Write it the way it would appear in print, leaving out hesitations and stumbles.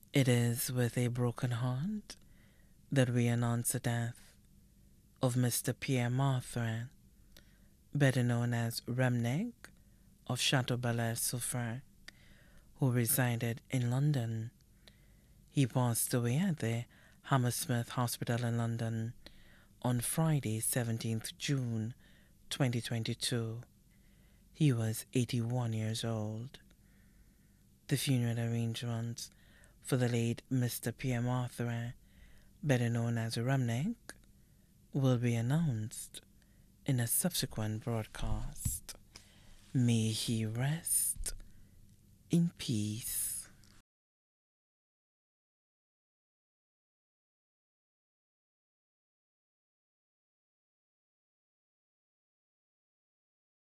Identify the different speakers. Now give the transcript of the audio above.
Speaker 1: It is with a broken heart that we announce the death of Mr. Pierre Mathurin, better known as Remnick of Chateau Belair-Soufrière, who resided in London. He passed away at the Hammersmith Hospital in London on Friday, 17th June 2022. He was 81 years old. The funeral arrangements for the late Mr. Pierre Mathurin, better known as Remnick, will be announced in a subsequent broadcast. May he rest in peace.